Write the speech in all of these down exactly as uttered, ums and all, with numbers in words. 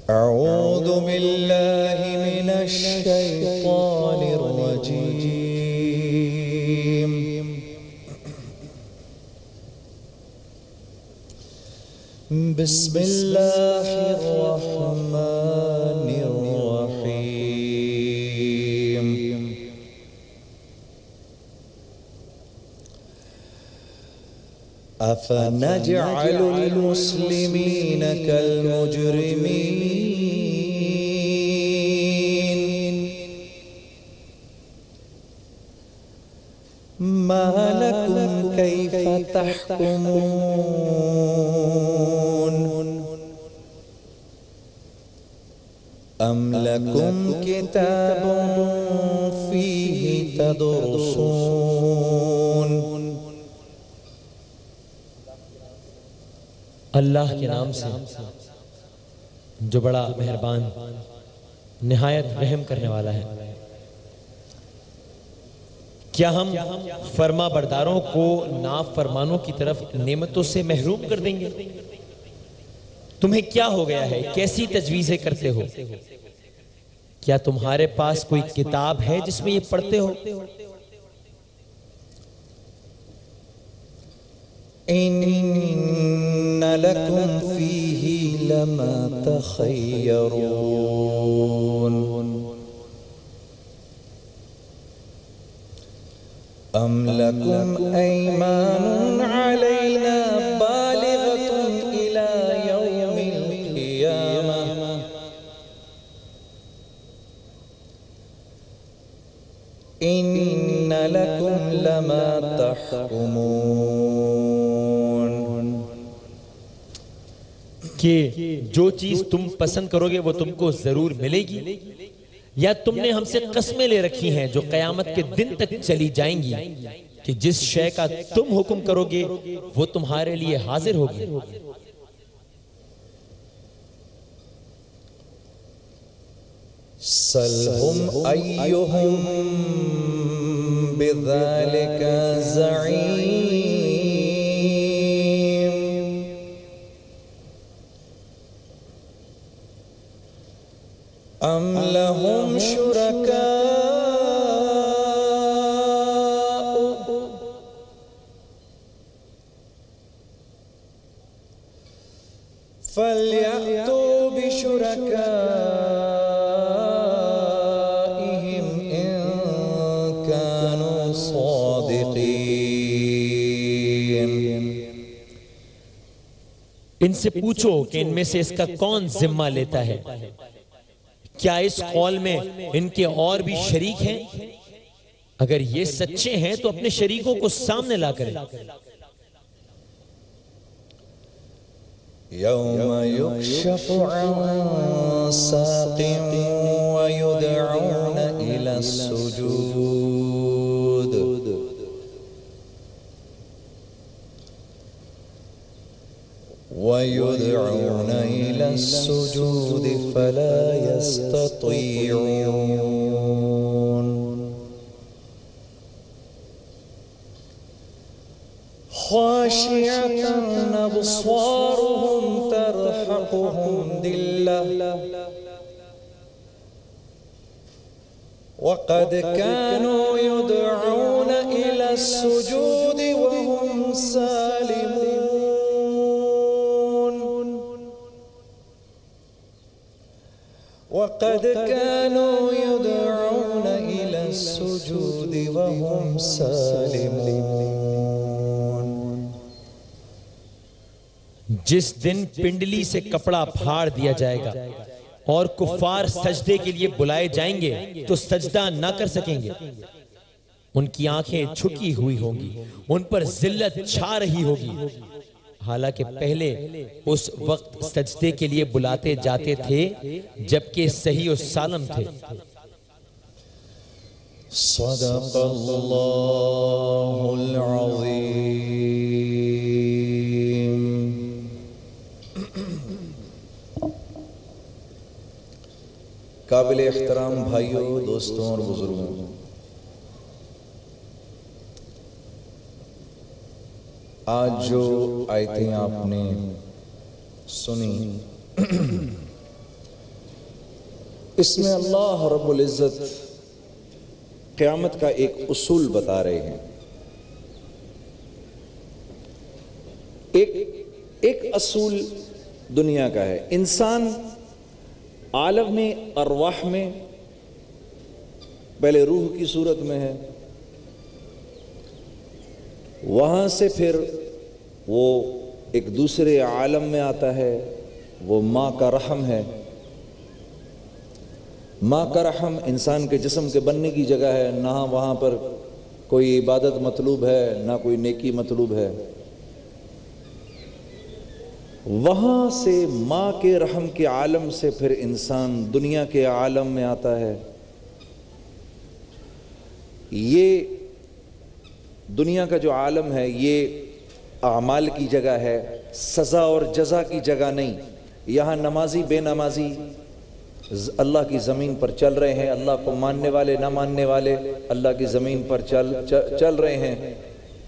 अऊज़ु बिल्लाहि मिनश शैतानिर रजीम। बिस्मिल्लाहिर रहमानिर रहीम। अफ़नजअलुल मुस्लिमीन कल मुजरिमीन मा लकुम कैफ़ तहकुमून अम लकुम किताबुन फ़ीही तदरुसून। अल्लाह के नाम से जो बड़ा मेहरबान निहायत रहम करने वाला है। क्या हम फर्मा बरदारों को नाफरमानों की तरफ नेमतों से महरूम कर देंगे? तुम्हें क्या हो गया है? कैसी तजवीज़ें करते हो? क्या तुम्हारे पास कोई किताब है जिसमें ये पढ़ते हो? इन्ना लकुम फीही लमा तखय्यरून अम लकुम ऐमानुन अलैना बालिगतुन इला यौमिल क़ियामह इन्ना लकुम लमा तहकुमून। कि जो चीज तुम पसंद करोगे वो तुमको जरूर मिलेगी, या तुमने हमसे कस्में ले रखी हैं जो कयामत के दिन तक चली जाएंगी कि जिस शय का तुम हुक्म करोगे वो तुम्हारे लिए हाजिर होगी। सलहुम अय्युहुम बिज़ालिका ज़ईम अम लहुम शुरकाउ फल्यअतू बिशुरकाइहिम इन कानू सादिकीन। इनसे पूछो कि इनमें से इसका कौन जिम्मा लेता है। क्या इस कौल में इनके और भी शरीक हैं? अगर ये सच्चे हैं तो अपने शरीकों को सामने ला करें। यौम युक्शफु अन साक़िन व युदअून इला सुजूद वयुदअून इला सुजूद फला यस्ततीऊन। खाशिअतन अब्सारुहुम तरहक़ुहुम दिल्लह वक़द कानू युदअून इला सुजूद वहुम सालिमून वक़द कानू युदअून इला सुजूद वहुम सालिमून। जिस दिन पिंडली से कपड़ा फाड़ दिया जाएगा और कुफार सजदे के लिए बुलाए जाएंगे तो सजदा ना कर सकेंगे। उनकी आंखें झुकी हुई होंगी, उन पर जिल्लत छा रही होगी, हालांकि पहले उस वक्त सजदे के लिए बुलाते जाते थे जबकि सही और सालम थे। सदक़ल्लाहुल अज़ीम। काबिल एहतराम भाइयों, दोस्तों और बुजुर्गों, आज जो आयतें आपने सुनी इसमें अल्लाह रब्बुल इज़्ज़त क़यामत का एक उसूल बता रहे हैं। एक एक असूल दुनिया का है। इंसान आलम में अरवाह में पहले रूह की सूरत में है, वहां से फिर वो एक दूसरे आलम में आता है, वो माँ का रहम है। माँ का रहम इंसान के जिस्म के बनने की जगह है, ना वहाँ पर कोई इबादत मतलूब है ना कोई नेकी मतलूब है। वहाँ से माँ के रहम के आलम से फिर इंसान दुनिया के आलम में आता है। ये दुनिया का जो आलम है ये आमाल की जगह है, सज़ा और जज़ा की जगह नहीं। यहाँ नमाजी बेनमाजी अल्लाह की ज़मीन पर चल रहे हैं, अल्लाह को मानने वाले ना मानने वाले अल्लाह की ज़मीन पर चल चल, चल रहे हैं।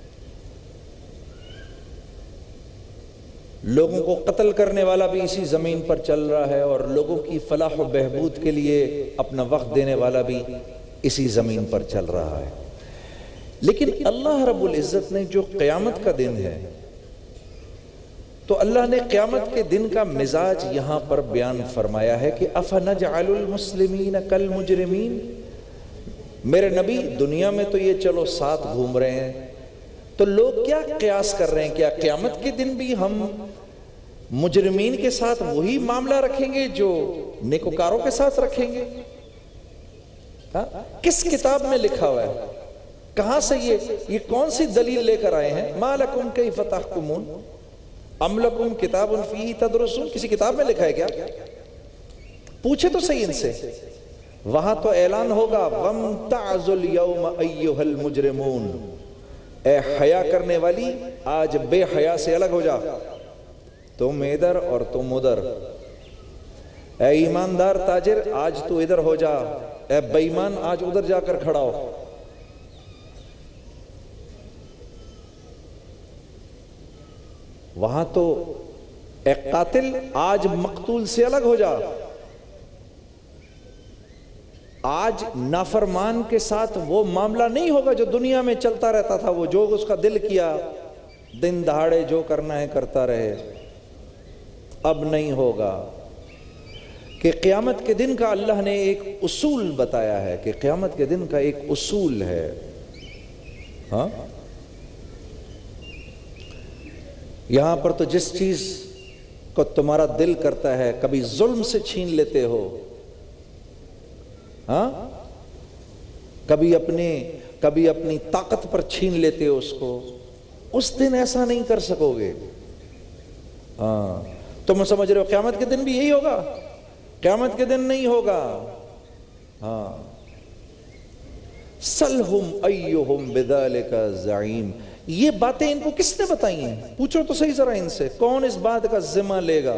लोगों को कत्ल करने वाला भी इसी ज़मीन पर चल रहा है और लोगों की फलाह व बहबूद के लिए अपना वक्त देने वाला भी इसी ज़मीन पर चल रहा है। लेकिन अल्लाह रब्बुल इज़्ज़त ने जो क़यामत का दिन है, तो अल्लाह ने क़यामत के दिन का मिजाज यहाँ पर बयान फरमाया है कि अफ़नजअलुल मुस्लिमीन कल मुजरिमीन। मेरे नबी, दुनिया में तो ये चलो साथ घूम रहे हैं, तो लोग क्या क़यास कर रहे हैं, क्या क़यामत के दिन भी हम मुजरिमीन के साथ वही मामला रखेंगे जो नेकोकारों के साथ रखेंगे? हा? किस किताब में लिखा हुआ है? कहां से ये ये कौन सी दलील लेकर आए हैं? मा लकुम कैफ़ तहकुमून अम लकुम किताबुन फीही तदरुसून। किसी किताब में लिखा है क्या? पूछे तो सही इनसे। वहां तो ऐलान होगा वम्ताजुल यौम अय्युहल मुजरिमून, ए हया करने वाली आज बेहया से अलग हो जा, तुम इधर और तुम उधर। ए ईमानदार ताजिर आज तू इधर हो जा, ए बेईमान आज उधर जाकर खड़ा हो। वहां तो एक कातिल आज मकतूल से अलग हो जा। आज नाफरमान के साथ वो मामला नहीं होगा जो दुनिया में चलता रहता था, वो जो उसका दिल किया दिन दहाड़े जो करना है करता रहे। अब नहीं होगा कि क़यामत के दिन का अल्लाह ने एक उसूल बताया है कि क़यामत के दिन का एक उसूल है। हाँ, यहां पर तो जिस चीज को तुम्हारा दिल करता है कभी जुल्म से छीन लेते हो, हाँ, कभी अपने कभी अपनी ताकत पर छीन लेते हो उसको, उस दिन ऐसा नहीं कर सकोगे। हाँ, तुम समझ रहे हो क़यामत के दिन भी यही होगा? क़यामत के दिन नहीं होगा। हाँ, सलहुम अय्युहुम बिदालिका ज़ईम। ये बातें इनको किसने बताई हैं? पूछो तो सही जरा इनसे, कौन इस बात का जिम्मा लेगा?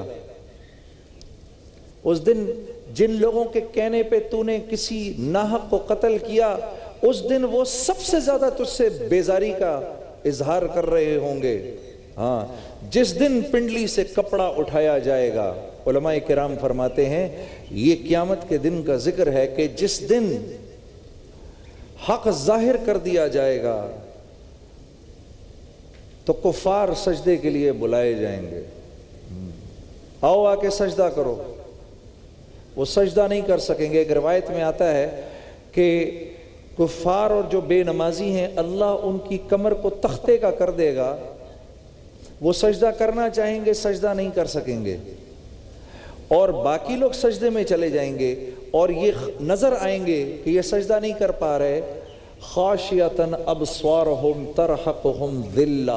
उस दिन जिन लोगों के कहने पे तूने किसी नाहक को कत्ल किया, उस दिन वो सबसे ज्यादा तुझसे बेजारी का इजहार कर रहे होंगे। हाँ, जिस दिन पिंडली से कपड़ा उठाया जाएगा, उलमाए किराम फरमाते हैं ये क़यामत के दिन का जिक्र है कि जिस दिन हक जाहिर कर दिया जाएगा तो कुफार सजदे के लिए बुलाए जाएंगे। आओ आके सजदा करो, वो सजदा नहीं कर सकेंगे। एक रिवायत में आता है कि कुफार और जो बेनमाजी हैं अल्लाह उनकी कमर को तख्ते का कर देगा, वो सजदा करना चाहेंगे सजदा नहीं कर सकेंगे, और बाकी लोग सजदे में चले जाएंगे और ये नजर आएंगे कि ये सजदा नहीं कर पा रहे। खाशियतन अबस्वारहुम तरहकुहुम ज़िल्ला।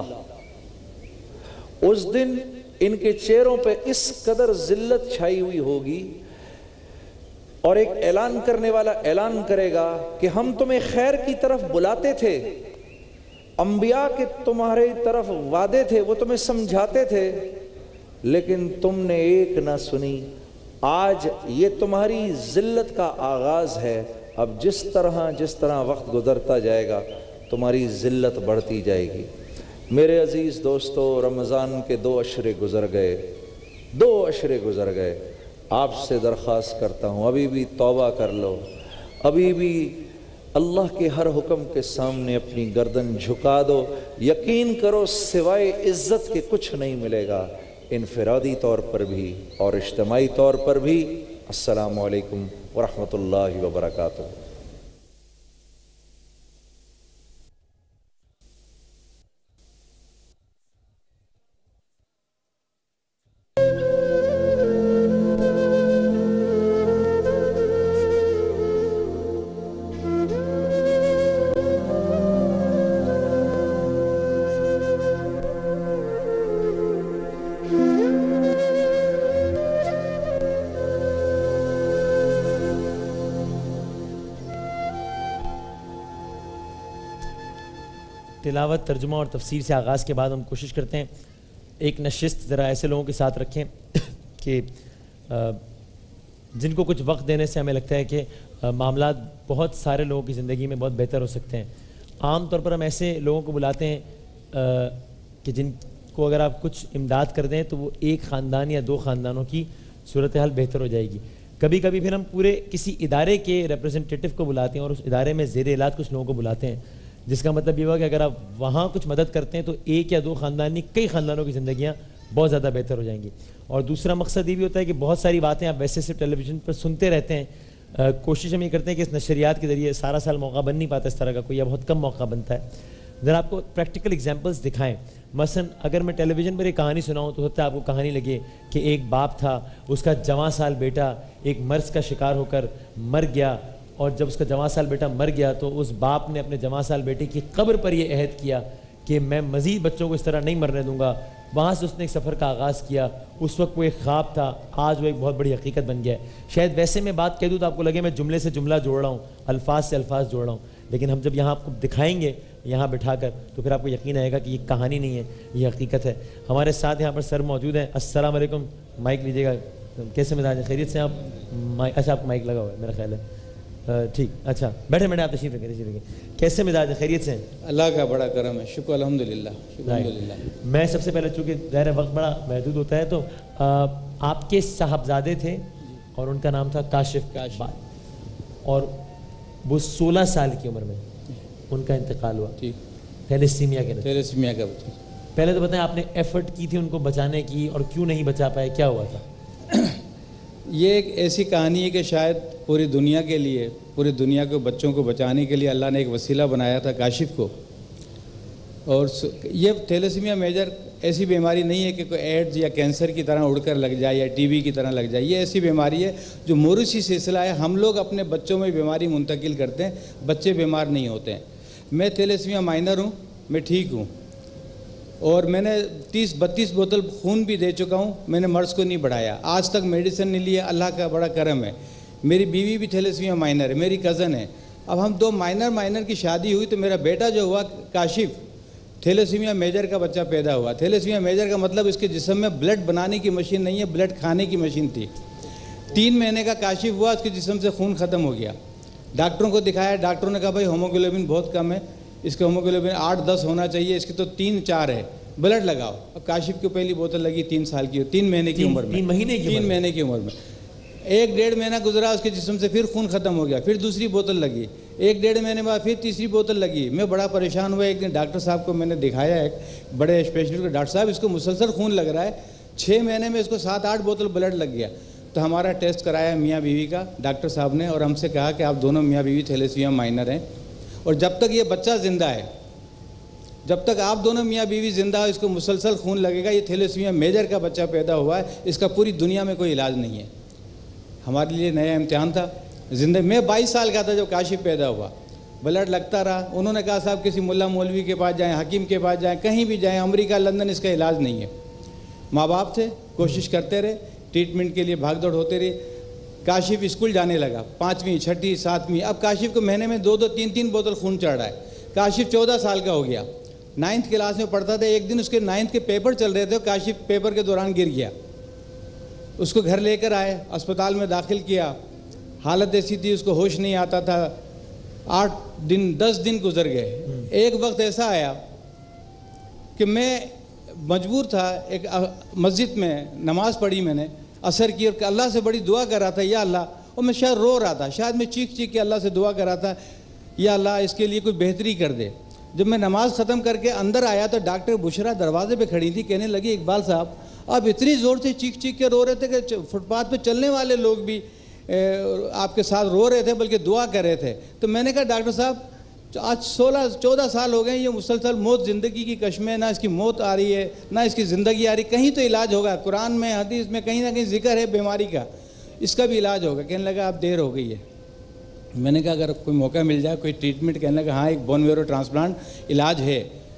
उस दिन इनके चेहरों पे इस कदर जिल्लत छाई हुई होगी और एक ऐलान करने वाला ऐलान करेगा कि हम तुम्हें खैर की तरफ बुलाते थे, अंबिया के तुम्हारे तरफ वादे थे, वो तुम्हें समझाते थे, लेकिन तुमने एक ना सुनी। आज ये तुम्हारी जिल्लत का आगाज है। अब जिस तरह जिस तरह वक्त गुजरता जाएगा तुम्हारी जिल्लत बढ़ती जाएगी। मेरे अजीज दोस्तों, रमज़ान के दो अशरे गुजर गए, दो अशरे गुजर गए। आपसे दरख्वास्त करता हूँ, अभी भी तौबा कर लो, अभी भी अल्लाह के हर हुक्म के सामने अपनी गर्दन झुका दो। यकीन करो सिवाय इज्जत के कुछ नहीं मिलेगा, इनफरादी तौर पर भी और इज्तिमाई तौर पर भी। अस्सलामु अलैकुम व रहमतुल्लाहि व बरकातुहू। तिलावत, तर्जुमा और तफसीर से आगाज़ के बाद हम कोशिश करते हैं एक नशिस्त ज़रा ऐसे लोगों के साथ रखें कि जिनको कुछ वक्त देने से हमें लगता है कि मामला बहुत सारे लोगों की ज़िंदगी में बहुत बेहतर हो सकते हैं। आम तौर पर हम ऐसे लोगों को बुलाते हैं कि जिनको अगर आप कुछ इमदाद कर दें तो वो एक ख़ानदान या दो ख़ानदानों की सूरत हाल बेहतर हो जाएगी। कभी कभी फिर हम पूरे किसी इदारे के रिप्रेजेंटेटिव को बुलाते हैं और उस इदारे में ज़ेर इलाज कुछ लोगों को बुलाते हैं, जिसका मतलब ये हुआ कि अगर आप वहाँ कुछ मदद करते हैं तो एक या दो ख़ानदान नहीं कई ख़ानदानों की ज़िंदगियाँ बहुत ज़्यादा बेहतर हो जाएंगी। और दूसरा मकसद ये भी होता है कि बहुत सारी बातें आप वैसे सिर्फ टेलीविज़न पर सुनते रहते हैं, आ, कोशिश हम ये करते हैं कि इस नशरियात के ज़रिए सारा साल मौका बन नहीं पाता इस तरह का कोई, या बहुत कम मौका बनता है। ज़रा आपको प्रैक्टिकल एग्जाम्पल्स दिखाएँ। मसलन अगर मैं टेलीविज़न पर एक कहानी सुनाऊँ तो होता है आपको कहानी लगे कि एक बाप था, उसका जवां साल बेटा एक मर्ज का शिकार होकर मर गया, और जब उसका जवां साल बेटा मर गया तो उस बाप ने अपने जवां साल बेटे की कब्र पर यह अहद किया कि मैं मज़ीद बच्चों को इस तरह नहीं मरने दूंगा। वहाँ से उसने एक सफ़र का आगाज़ किया। उस वक्त वो एक ख्वाब था, आज वो एक बहुत बड़ी हकीकत बन गया है। शायद वैसे मैं बात कह दूँ तो आपको लगे मैं जुमले से जुमला जोड़ रहा हूँ, अल्फाज से अल्फाज जोड़ रहा हूँ, लेकिन हम जब यहाँ आपको दिखाएंगे यहाँ बिठा कर तो फिर आपको यकीन आएगा कि ये कहानी नहीं है, ये हकीकत है। हमारे साथ यहाँ पर सर मौजूद हैं। अस्सलाम वालेकुम, माइक लीजिएगा। कैसे मिजाज है, खैरियत से आप? माइक, अच्छा आपको माइक लगा हुआ है मेरा ख्याल है, ठीक। अच्छा बैठे बैठे आप तशरीफ रखें, तशरीफ रखें। कैसे मिजाज है, खैरियत से? अल्लाह का बड़ा करम है, शुक्र अल्हम्दुलिल्लाह, अल्हम्दुलिल्लाह। मैं सबसे पहले चूँकि ज़ाहिर वक्त बड़ा महदूद होता है तो आ, आपके साहबजादे थे और उनका नाम था काशिफ, काशिफ। और वो सोलह साल की उम्र में उनका इंतकाल हुआ, ठीक, थैलेसीमिया के थैलेसीमिया का। पहले तो बताएं आपने एफर्ट की थी उनको बचाने की और क्यों नहीं बचा पाए, क्या हुआ था? ये एक ऐसी कहानी है कि शायद पूरी दुनिया के लिए, पूरी दुनिया के बच्चों को बचाने के लिए अल्लाह ने एक वसीला बनाया था काशिफ को। और ये थैलेसीमिया मेजर ऐसी बीमारी नहीं है कि कोई एड्स या कैंसर की तरह उड़कर लग जाए या टीबी की तरह लग जाए। ये ऐसी बीमारी है जो मौरूसी सिलसिला है, हम लोग अपने बच्चों में बीमारी मुंतकिल करते हैं, बच्चे बीमार नहीं होते हैं। मैं थैलेसीमिया माइनर हूँ, मैं ठीक हूँ और मैंने तीस बत्तीस बोतल खून भी दे चुका हूँ, मैंने मर्ज़ को नहीं बढ़ाया, आज तक मेडिसिन नहीं लिया, अल्लाह का बड़ा करम है। मेरी बीवी भी थैलेसीमिया माइनर है, मेरी कज़न है। अब हम दो माइनर माइनर की शादी हुई तो मेरा बेटा जो हुआ काशिफ थैलेसीमिया मेजर का बच्चा पैदा हुआ। थैलेसीमिया मेजर का मतलब इसके जिस्म में ब्लड बनाने की मशीन नहीं है, ब्लड खाने की मशीन थी। तीन महीने का काशिफ हुआ, उसके जिस्म से खून ख़त्म हो गया। डॉक्टरों को दिखाया, डॉक्टरों ने कहा भाई होमोग्लोबिन बहुत कम है, इसका होमोग्लोबिन आठ दस होना चाहिए, इसकी तो तीन चार है, ब्लड लगाओ। अब काशिफ की पहली बोतल लगी तीन साल की, तीन महीने की उम्र में, तीन महीने की तीन महीने की उम्र में। एक डेढ़ महीना गुजरा, उसके जिस्म से फिर खून ख़त्म हो गया, फिर दूसरी बोतल लगी, एक डेढ़ महीने बाद फिर तीसरी बोतल लगी। मैं बड़ा परेशान हुआ। एक दिन डॉक्टर साहब को मैंने दिखाया, एक बड़े स्पेशलिस्ट को, डॉक्टर साहब इसको मुसलसल खून लग रहा है, छः महीने में इसको सात आठ बोतल ब्लड लग गया। तो हमारा टेस्ट कराया मियाँ बीवी का डॉक्टर साहब ने, और हमसे कहा कि आप दोनों मियाँ बीवी थैलेसीमिया माइनर हैं, और जब तक ये बच्चा ज़िंदा है, जब तक आप दोनों मियाँ बीवी ज़िंदा हो, इसको मुसलसल खून लगेगा। ये थैलेसीमिया मेजर का बच्चा पैदा हुआ है, इसका पूरी दुनिया में कोई इलाज नहीं है। हमारे लिए नया इम्तिहान था ज़िंदगी। मैं बाईस साल का था जब काशिफ पैदा हुआ, ब्लड लगता रहा। उन्होंने कहा साहब किसी मुल्ला मौलवी के पास जाएं, हकीम के पास जाएं, कहीं भी जाएं, अमेरिका लंदन, इसका इलाज नहीं है। माँ बाप थे, कोशिश करते रहे, ट्रीटमेंट के लिए भाग दौड़ होते रहे। काशिफ स्कूल जाने लगा, पाँचवीं छठी सातवीं। अब काशिफ को महीने में दो दो तीन तीन बोतल खून चढ़ रहा है। काशिफ चौदह साल का हो गया, नाइन्थ क्लास में पढ़ता था। एक दिन उसके नाइन्थ के पेपर चल रहे थे, काशिफ पेपर के दौरान गिर गया। उसको घर लेकर आए, अस्पताल में दाखिल किया। हालत ऐसी थी उसको होश नहीं आता था। आठ दिन दस दिन गुजर गए। एक वक्त ऐसा आया कि मैं मजबूर था, एक मस्जिद में नमाज़ पढ़ी मैंने, असर की और अल्लाह से बड़ी दुआ कर रहा था, या अल्लाह, और मैं शायद रो रहा था, शायद मैं चीख चीख के अल्लाह से दुआ कर रहा था, या अल्लाह इसके लिए कोई बेहतरी कर दे। जब मैं नमाज़ ख़त्म करके अंदर आया तो डॉक्टर बुशरा दरवाजे पे खड़ी थी, कहने लगी इकबाल साहब आप इतनी ज़ोर से चीख चीख के रो रहे थे कि फुटपाथ पे चलने वाले लोग भी ए, आपके साथ रो रहे थे, बल्कि दुआ कर रहे थे। तो मैंने कहा डॉक्टर साहब आज सोलह चौदह साल हो गए, ये मुसलसल मौत ज़िंदगी की कश्में, ना इसकी मौत आ रही है ना इसकी ज़िंदगी आ रही, कहीं तो इलाज होगा, कुरान में हदीस में कहीं ना कहीं जिक्र है बीमारी का, इसका भी इलाज होगा। कहने लगा आप देर हो गई है। मैंने कहा अगर कोई मौका मिल जाए कोई ट्रीटमेंट, कहने लगा हाँ एक बोन मैरो ट्रांसप्लांट इलाज है।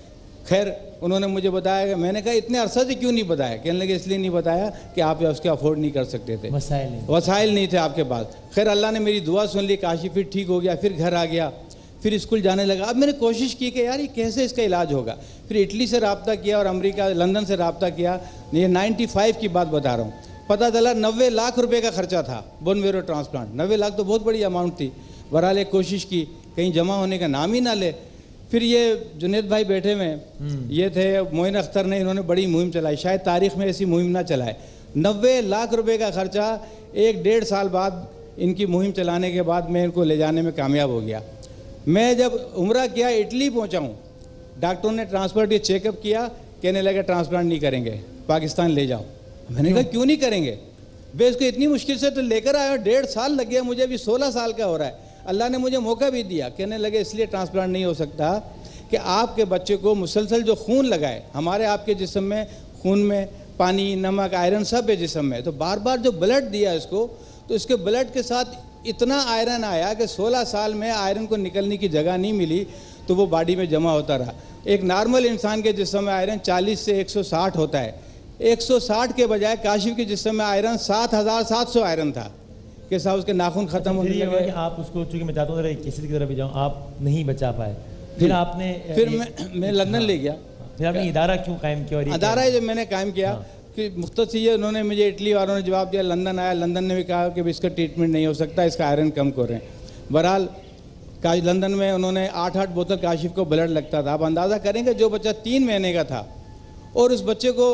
खैर उन्होंने मुझे बताया, मैंने कहा इतने अरसा से क्यों नहीं बताया? कहने लगे इसलिए नहीं बताया कि आप उसके अफोर्ड नहीं कर सकते थे, वसाइल नहीं वसाइल नहीं थे आपके पास। खैर अल्लाह ने मेरी दुआ सुन ली, काशी फिर ठीक हो गया, फिर घर आ गया, फिर स्कूल जाने लगा। अब मैंने कोशिश की कि यार ये कैसे इसका इलाज होगा। फिर इटली से रब्ता किया और अमेरिका लंदन से रब्ता किया। ये नाइन्टी फाइव की बात बता रहा हूँ। पता चला नब्बे लाख रुपए का खर्चा था बोन मैरो ट्रांसप्लांट। नब्बे लाख तो बहुत बड़ी अमाउंट थी। बहरहाल एक कोशिश की, कहीं जमा होने का नाम ही ना ले। फिर ये जुनेद भाई बैठे हुए, ये थे मोइन अख्तर ने, इन्होंने बड़ी मुहिम चलाई, शायद तारीख में ऐसी मुहिम ना चलाए। नब्बे लाख रुपए का खर्चा, एक डेढ़ साल बाद इनकी मुहिम चलाने के बाद मैं इनको ले जाने में कामयाब हो गया। मैं जब उम्रा किया इटली पहुंचा हूँ, डॉक्टरों ने ट्रांसप्लांट ये चेकअप किया, कहने लगे ट्रांसप्लांट नहीं करेंगे, पाकिस्तान ले जाओ। मैंने कहा क्यों नहीं करेंगे? बे इसको इतनी मुश्किल से तो लेकर आया, डेढ़ साल लग गया मुझे, अभी सोलह साल का हो रहा है। अल्लाह ने मुझे मौका भी दिया। कहने लगे इसलिए ट्रांसप्लांट नहीं हो सकता कि आपके बच्चे को मुसलसल जो खून लगाए, हमारे आपके जिस्म में खून में पानी नमक आयरन सब है जिस्म में, तो बार बार जो ब्लड दिया इसको, तो इसके ब्लड के साथ इतना आयरन आया कि सोलह साल में आयरन को निकलने की जगह नहीं मिली, तो वो बॉडी में जमा होता रहा। एक नॉर्मल इंसान के जिस्म में आयरन चालीस से एक सौ साठ होता है, एक सौ साठ के बजाय काशिफ के जिस्म में आयरन सात हज़ार सात सौ आयरन था कि साहब उसके नाखून खत्म होने लगे। आप उसको, चूंकि मैं चाहता हूँ किसी की तरफ भी जाऊँ, आप नहीं बचा पाए, फिर आपने फिर मैं मैं लंदन ले गया। फिर आपने इदारा क्यों कायम किया? और इदारा जब मैंने कायम किया कि मुख्तसर ये उन्होंने मुझे, इटली वालों ने जवाब दिया, लंदन आया, लंदन ने भी कहा कि इसका ट्रीटमेंट नहीं हो सकता, इसका आयरन कम कर रहे हैं। बहरहाल काश लंदन में उन्होंने आठ आठ बोतल काशिफ को ब्लड लगता था। आप अंदाज़ा करेंगे जो बच्चा तीन महीने का था और उस बच्चे को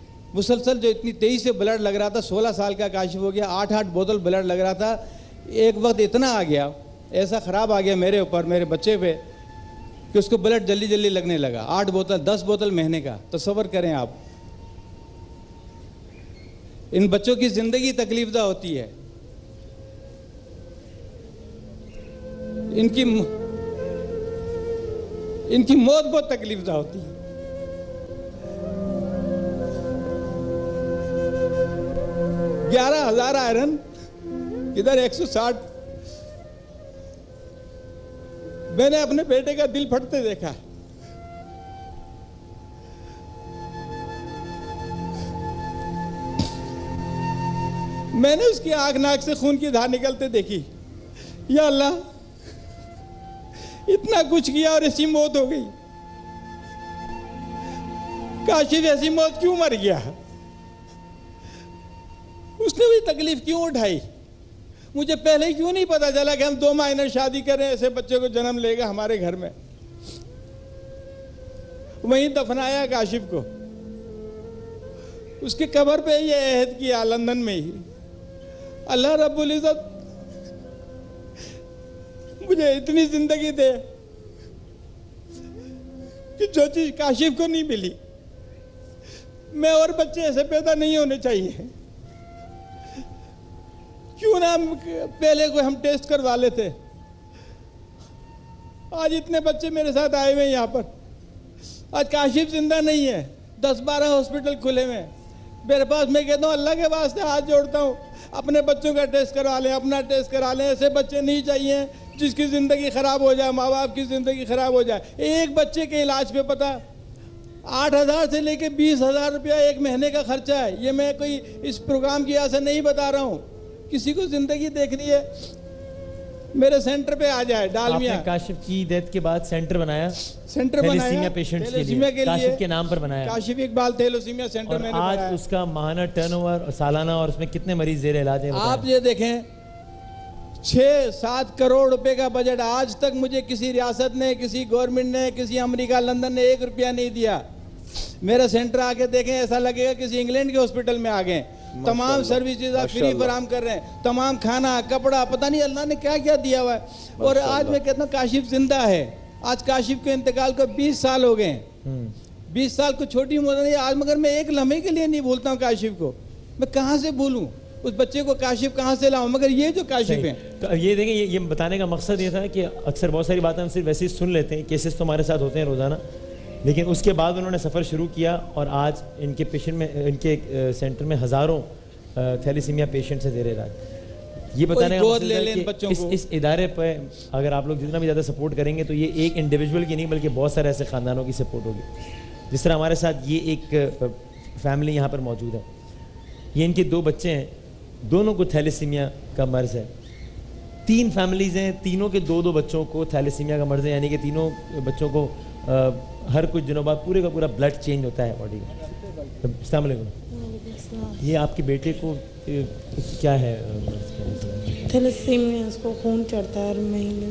मुसलसल जो इतनी तेज़ी से ब्लड लग रहा था, सोलह साल का काशिफ हो गया, आठ आठ बोतल ब्लड लग रहा था। एक वक्त इतना आ गया, ऐसा ख़राब आ गया मेरे ऊपर, मेरे बच्चे पे, कि उसको ब्लड जल्दी जल्दी लगने लगा। आठ बोतल दस बोतल महीने का, तसव्वुर करें आप। इन बच्चों की ज़िंदगी तकलीफदा होती है, इनकी इनकी मौत बहुत तकलीफदा होती है। ग्यारह हजार आयरन, इधर एक सौ साठ। मैंने अपने बेटे का दिल फटते देखा। मैंने उसकी आंख नाक से खून की धार निकलते देखी। या अल्लाह, इतना कुछ किया और ऐसी मौत हो गई। काशिफ ऐसी मौत क्यों मर गया? उसने भी तकलीफ क्यों उठाई? मुझे पहले क्यों नहीं पता चला कि हम दो महीने शादी करें, ऐसे बच्चे को जन्म लेगा हमारे घर में। वहीं दफनाया काशिफ को, उसके कब्र पे ये अहद किया लंदन में ही, अल्लाह रब्बुल इज़्ज़त मुझे इतनी जिंदगी दे कि जो चीज काशिफ को नहीं मिली, मैं और बच्चे ऐसे पैदा नहीं होने चाहिए। क्यों ना पहले कोई हम टेस्ट करवा लेते। आज इतने बच्चे मेरे साथ आए हुए हैं यहाँ पर, आज काशिफ जिंदा नहीं है, दस बारह हॉस्पिटल खुले हुए हैं मेरे पास। मैं कहता हूँ अल्लाह के वास्ते हाथ जोड़ता हूँ, अपने बच्चों का टेस्ट करवा लें, अपना टेस्ट करा लें। ऐसे बच्चे नहीं चाहिए जिसकी ज़िंदगी ख़राब हो जाए, माँ बाप की ज़िंदगी ख़राब हो जाए। एक बच्चे के इलाज पे पता आठ हज़ार से लेके बीस हज़ार रुपया एक महीने का खर्चा है। ये मैं कोई इस प्रोग्राम की वजह से नहीं बता रहा हूँ, किसी को ज़िंदगी देखनी है मेरे सेंटर पे आ जाए। डालमिया काशिफ की डेथ के बाद सेंटर बनाया, सेंटर बनाया थैलेसीमिया पेशेंट्स के लिए, के काशिफ लिए के नाम पर बनाया, काशिफ इकबाल थैलेसीमिया सेंटर और मैंने आज बनाया। उसका माहाना टर्नओवर और सालाना, और उसमें कितने मरीज जेर इलाज हैं आप ये देखें, छः सात करोड़ रुपए का बजट। आज तक मुझे किसी रियासत ने, किसी गवर्नमेंट ने, किसी अमेरिका लंदन ने एक रुपया नहीं दिया। मेरा सेंटर आके देखें, ऐसा लगेगा किसी इंग्लैंड के हॉस्पिटल में आ गए। तमाम सर्विसेज आप फ्री फराम कर रहे हैं, तमाम खाना कपड़ा, पता नहीं अल्लाह ने क्या क्या दिया हुआ है। और आज मैं कहता हूँ काशिफ जिंदा है। आज काशिफ के इंतकाल को बीस साल हो गए हैं, बीस साल को छोटी उम्र नहीं आज, मगर मैं एक लम्हे के लिए नहीं भूलता हूँ काशिफ को। मैं कहाँ से भूलूँ उस बच्चे को, काशिफ कहाँ से लाऊं, मगर ये जो काशिफ है। तो ये देखें, ये, ये बताने का मकसद ये था कि अक्सर बहुत सारी बातें हम सिर्फ वैसे ही सुन लेते हैं, केसेस तो हमारे साथ होते हैं रोज़ाना, लेकिन उसके बाद उन्होंने सफ़र शुरू किया और आज इनके पेशेंट में, इनके सेंटर में हज़ारों थैलेसीमिया पेशेंट्स है जेर इलाज। ये बताने का मकसद है कि इस, इस इदारे पर अगर आप लोग जितना भी ज़्यादा सपोर्ट करेंगे तो ये एक इंडिविजुअल की नहीं बल्कि बहुत सारे ऐसे ख़ानदानों की सपोर्ट होगी। जिस तरह हमारे साथ ये एक फैमिली यहाँ पर मौजूद है, ये इनके दो बच्चे हैं, दोनों को थैलेसीमिया का मर्ज है। तीन फैमिलीज़ हैं, तीनों के दो दो बच्चों को थैलेसीमिया का मर्ज है, यानी कि तीनों बच्चों को आ, हर कुछ दिनों बाद पूरे का पूरा ब्लड चेंज होता है बॉडी का। अस्सलाम वालेकुम। ये आपके बेटे को क्या है? थैलेसीमिया, उसको खून चढ़ता है हर महीने।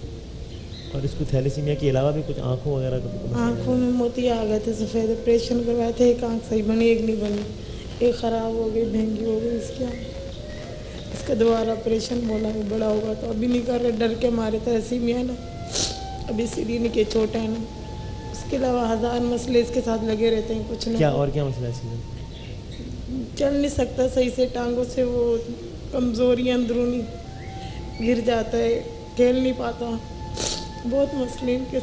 और इसको थैलेसीमिया के अलावा भी कुछ आँखों वगैरह का? आँखों में मोती आ गए थे, सफ़ेद ऑपरेशन करवाए थे, एक आँख सही बनी, एक नहीं बनी, एक ख़राब हो गई, महंगी हो गई इसकी आँख। इसका दोबारा ऑपरेशन बोला है, बड़ा होगा तो अभी नहीं कर रहे, डर के मारे थैलेसीमिया ना, अभी सीढ़ी नहीं के छोटा है ना। उसके अलावा हज़ार मसले इसके साथ लगे रहते हैं, कुछ ना। क्या और क्या मसला है? चल नहीं सकता सही से, टांगों से वो कमज़ोरी अंदरूनी, गिर जाता है, खेल नहीं पाता, बहुत मसले इनके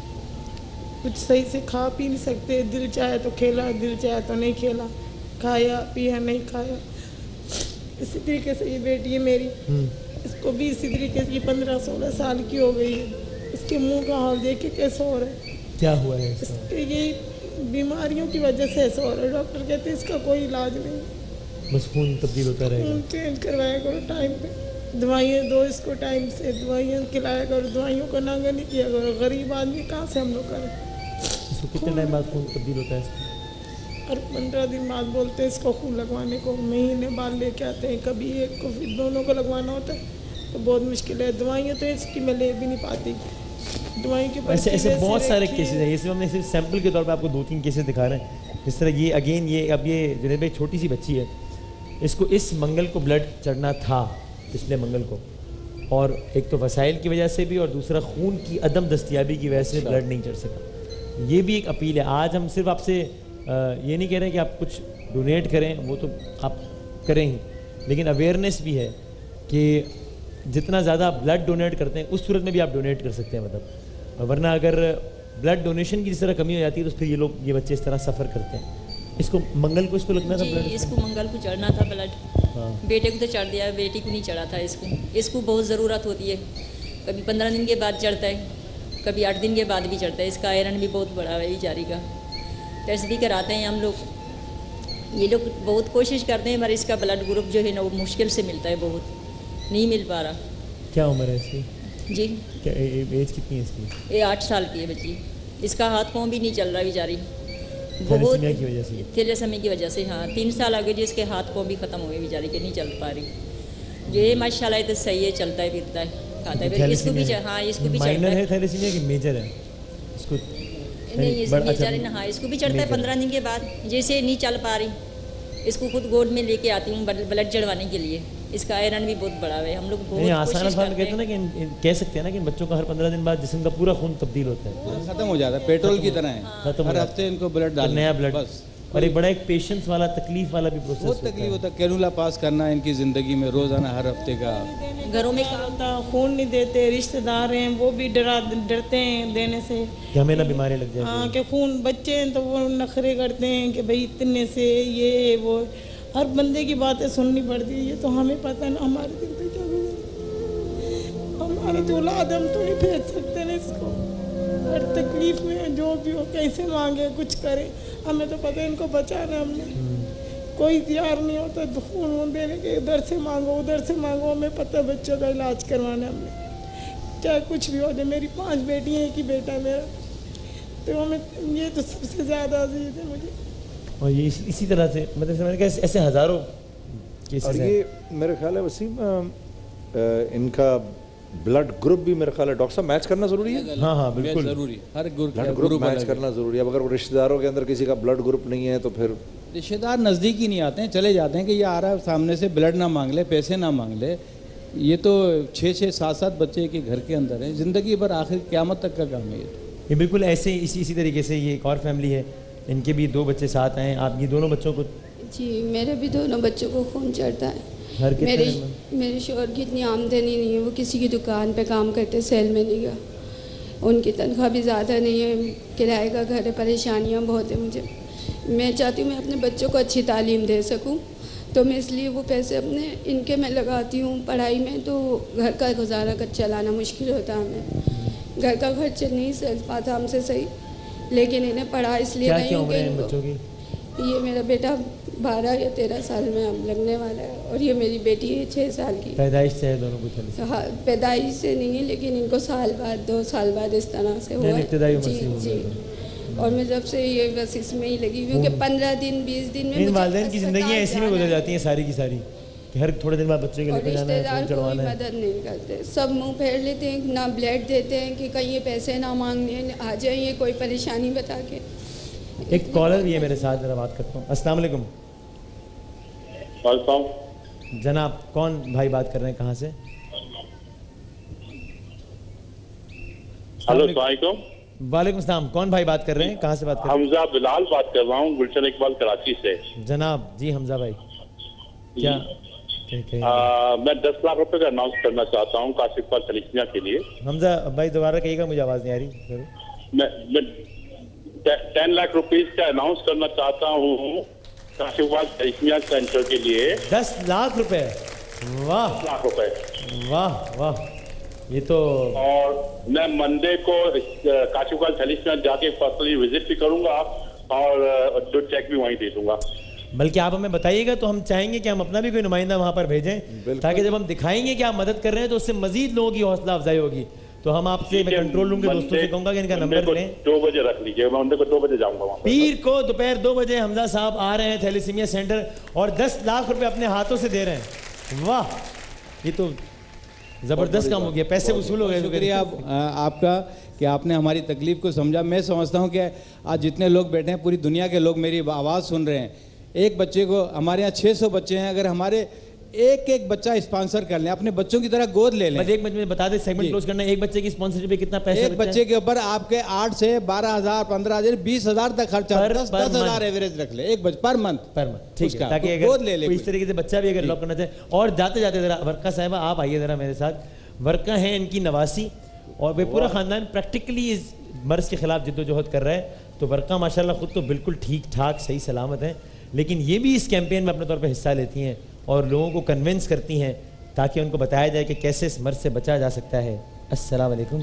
साथ। कुछ सही से खा पी नहीं सकते, दिल चाहे तो खेला, दिल चाहे तो नहीं खेला, खाया पिया नहीं खाया। इसी तरीके से ये बेटी है मेरी, इसको भी इसी तरीके से, ये पंद्रह सोलह साल की हो गई है। इसके मुंह का हाल देख के कैसे हो रहा है, क्या हुआ है इसका? इसके यही बीमारियों की वजह से ऐसा हो रहा है। डॉक्टर कहते हैं इसका कोई इलाज नहीं, बस खून तब्दील होता रहेगा। खून चेंज करवाया करो टाइम पे, दवाइयाँ दो इसको टाइम से, दवाइयाँ खिलाया करो, दवाइयों को नांगा नहीं किया करो। गरीब आदमी कहाँ से हम लोग करें? इसको कितने टाइम बाद खून तब्दील होता है इसका? और पंद्रह दिन बाद बोलते हैं इसको खून लगवाने को, महीने बाद लेके आते हैं, कभी एक को फिर दोनों को लगवाना होता है तो बहुत मुश्किल है। दवाइयाँ तो इसकी मैं ले भी नहीं पाती, दवाई के पास। ऐसे ऐसे बहुत सारे केसेस हैं, ये सिर्फ हमने सिर्फ सैंपल के तौर पे आपको दो तीन केसेस दिखा रहे हैं। इस तरह ये अगेन ये अब ये जुनैद भाई छोटी सी बच्ची है, इसको इस मंगल को ब्लड चढ़ना था, पिछले मंगल को, और एक तो वसाइल की वजह से भी और दूसरा खून की अदम दस्तियाबी की वजह से ब्लड नहीं चढ़ सका। ये भी एक अपील है। आज हम सिर्फ आपसे ये नहीं कह रहे कि आप कुछ डोनेट करें, वो तो आप करें ही, लेकिन अवेयरनेस भी है कि जितना ज़्यादा ब्लड डोनेट करते हैं उस सूरत में भी आप डोनेट कर सकते हैं, मतलब। वरना अगर ब्लड डोनेशन की जिस तरह कमी हो जाती है तो फिर ये लोग ये बच्चे इस तरह सफ़र करते हैं। इसको मंगल को इसको लगना था ब्लड, इसको मंगल को चढ़ना था ब्लड। हाँ। बेटे को तो चढ़ दिया, बेटी को नहीं चढ़ा था। इसको इसको बहुत ज़रूरत होती है, कभी पंद्रह दिन के बाद चढ़ता है, कभी आठ दिन के बाद भी चढ़ता है। इसका आयरन भी बहुत बड़ा है बेचारी का। टेस्ट भी कराते हैं हम लोग, ये लोग बहुत कोशिश करते हैं, मगर इसका ब्लड ग्रुप जो है ना वो मुश्किल से मिलता है, बहुत नहीं मिल पा रहा। क्या उम्र है इसकी? जी क्या एज कितनी है इसकी? ये आठ साल की है बच्ची। इसका हाथ पाँव भी नहीं चल रहा बेचारी, बहुत की वजह से, थैलेसीमिया की वजह से। हाँ, तीन साल आगे जी इसके हाथ पाँव भी ख़त्म हुए बेचारी के, नहीं चल पा रही। ये माशाल्लाह तो सही है, चलता है फिरता है खाता है। फिर इसको भी, हाँ इसको भी माइनर है थैलेसीमिया की मेजर है? इसको नहीं, ये मेजर है ना। हाँ, इसको भी चढ़ता है पंद्रह दिन के बाद। जैसे नहीं चल पा रही, इसको खुद गोद में लेके आती हूँ ब्लड चढ़वाने के लिए। इसका आयरन भी बहुत बड़ा है। हम लोग बहुत आसान आसान कहते हैं ना कि इन, इन, कह सकते हैं ना कि इन बच्चों का हर पंद्रह दिन बाद जिस्म का पूरा खून तब्दील होता है, खत्म हो जाता है, पेट्रोल की तरह है। खत्म हर हफ्ते इनको ब्लड डाल, नया ब्लड बस। और एक बड़ा एक पेशेंस वाला, तकलीफ वाला भी प्रोसेस बहुत तकलीफ होता है। कैनुला पास करना इनकी ज़िंदगी में रोज़ाना हर हफ्ते का। घरों में होता, खून नहीं देते, रिश्तेदार हैं वो भी डरा डरते हैं देने से कि हमें ना बीमारी लग जाए। हाँ, कि खून बच्चे हैं तो वो नखरे करते हैं कि भाई इतने से ये वो, हर बंदे की बातें सुननी पड़ती है। ये तो हमें पता है ना हमारे दिल पे क्या गुजरे, हमारे तो औलाद, हम तो नहीं भेज सकते ना इसको। हर तकलीफ में जो भी हो, कैसे मांगे कुछ करें, हमें तो पता है इनको बचाना। हमने कोई तैयार नहीं होता तो खून वून देने के, इधर से मांगो उधर से मांगो, हमें पता है बच्चों का इलाज करवाना हमने, चाहे कुछ भी हो जाए। मेरी पांच बेटियां, एक ही बेटा मेरा, तो हमें ये तो सबसे ज़्यादा अजीज है मुझे। और ये इस, इसी तरह से मतलब ऐसे, ऐसे हज़ारों केसेस और ये मेरे ख्याल है वसीम, इनका ब्लड ग्रुप भी मेरे ख्याल है डॉक्टर साहब मैच करना जरूरी है। हाँ हाँ बिल्कुल जरूरी, हर ब्लड ग्रुप मैच करना जरूरी है। अब अगर रिश्तेदारों के अंदर किसी का ब्लड ग्रुप नहीं है तो फिर रिश्तेदार नज़दीक ही नहीं आते हैं, चले जाते हैं कि ये आ रहा है सामने से, ब्लड ना मांग ले, पैसे ना मांग ले। ये तो छः छः सात सात बच्चे के घर के अंदर हैं, ज़िंदगी भर आखिर क़यामत तक का काम है ये। ये बिल्कुल ऐसे इसी इसी तरीके से ये एक और फैमिली है, इनके भी दो बच्चे साथ हैं। आप ये दोनों बच्चों को? जी मेरे भी दोनों बच्चों को खून चढ़ता है। घर के मेरे मेरे शोहर की इतनी आमदनी नहीं है, वो किसी की दुकान पे काम करते, सेल मैनेजर, उनकी तनख्वाह भी ज़्यादा नहीं है, किराए का घर है, परेशानियाँ बहुत है मुझे। मैं चाहती हूँ मैं अपने बच्चों को अच्छी तालीम दे सकूँ, तो मैं इसलिए वो पैसे अपने इनके मैं लगाती हूँ पढ़ाई में, तो घर का गुजारा कर चलाना मुश्किल होता है हमें, घर का खर्च नहीं चल पाता हमसे सही, लेकिन इन्हें पढ़ा इसलिए नहीं हूँ कि ये मेरा बेटा बारह या तेरह साल में अब लगने वाला है, और ये मेरी बेटी है छः साल की। पैदाइश से है दोनों को? हाँ पैदाइश से नहीं है, लेकिन इनको साल बाद दो साल बाद इस तरह से हुआ है। जी जी, और मैं जब से ये बस इसमें ही लगी हुई हूँ कि पंद्रह दिन बीस दिन में इन वालिदैन की ज़िंदगी ऐसी में गुजर जाती है सारी की सारी, कि हर थोड़े दिन बाद बच्चे के लेकर जाना है, रिश्तेदार कोई मदद नहीं करते, सब मुंह फेर लेते हैं, ना ब्लड देते हैं कि कहीं ये पैसे ना मांगने आ जाइए कोई परेशानी बता के। एक कॉलर भी है मेरे साथ, जरा बात करता हूँ। अस्सलाम वालेकुम जनाब, कौन भाई बात कर रहे हैं, कहाँ से? हेलो अस्सलाम वालेकुम सलाम, कौन भाई बात कर रहे हैं, कहाँ से बात कर रहे हैं? हमजा बिलाल बात कर रहा हूँ, गुलशन इकबाल कराची से। जनाब जी हमजा भाई, क्या आ, मैं दस लाख रुपए का अनाउंस करना चाहता हूँ काशिफ इकबाल थैलेसीमिया के लिए। हमजा भाई दोबारा कहिएगा, मुझे आवाज़ नहीं आ रही। मैं मैं टेन लाख रुपीज का अनाउंस करना चाहता हूँ काशिफ इकबाल थैलेसीमिया सेंटर के लिए। दस लाख रुपए? वाह लाख रुपए, वाह वाह, ये तो। और मैं मंडे को काशिफ इकबाल थैलेसीमिया जाके पर्सनली विजिट भी करूंगा और जो चेक भी वहीं दे दूंगा। बल्कि आप हमें बताइएगा तो हम चाहेंगे कि हम अपना भी कोई नुमाइंदा वहाँ पर भेजें, ताकि जब हम दिखाएंगे कि आप मदद कर रहे हैं तो उससे मजीद लोगों की हौसला अफजाई होगी। तो हम आपसे, मैं कंट्रोल रूम के दोस्तों से कहूँगा कि इनका नंबर लें। दो बजे रख लीजिए, मैं मंडे को दो बजे जाऊँगा वहाँ। पीर को दोपहर दो बजे हमजा साहब आ रहे हैं थैलेसीमिया सेंटर और दस लाख रुपए अपने हाथों से दे रहे हैं। वाह, ये तो ज़बरदस्त काम हो गया, पैसे वसूल हो गए। शुक्रिया आप, आपका कि आपने हमारी तकलीफ को समझा। मैं समझता हूँ कि आज जितने लोग बैठे हैं, पूरी दुनिया के लोग मेरी आवाज़ सुन रहे हैं। एक बच्चे को, हमारे यहाँ छः सौ बच्चे हैं, अगर हमारे एक एक बच्चा स्पॉन्सर कर लें, अपने बच्चों की तरह गोद ले लें। एक मिनट में बता दें, सेगमेंट क्लोज करना है। एक बच्चे की स्पॉन्सरशिप पे कितना पैसा? एक बच्चे के ऊपर आपके आठ से बारह हजार पंद्रह हजार बीस हजार तक खर्चा, दस दस हजार एवरेज रख ले एक बच्चे पर मंथ पर मंथ, ठीक है, ताकि गोद ले ले इस तरीके से बच्चा भी अगर लॉक करना चाहे। और जाते जाते जरा वर्का साहिबा आप आइए जरा मेरे साथ। वर्का है इनकी नवासी और वे पूरा खानदान प्रैक्टिकली इस मर्ज के खिलाफ जिद्दोजहद कर रहा है। तो वर्का माशाल्लाह खुद तो बिल्कुल ठीक ठाक सही सलामत है, लेकिन ये भी इस कैंपेन में अपने तौर पर हिस्सा लेती हैं और लोगों को कन्विंस करती हैं ताकि उनको बताया जाए कि कैसे इस मर्ज से बचा जा सकता है। अस्सलाम वालेकुम।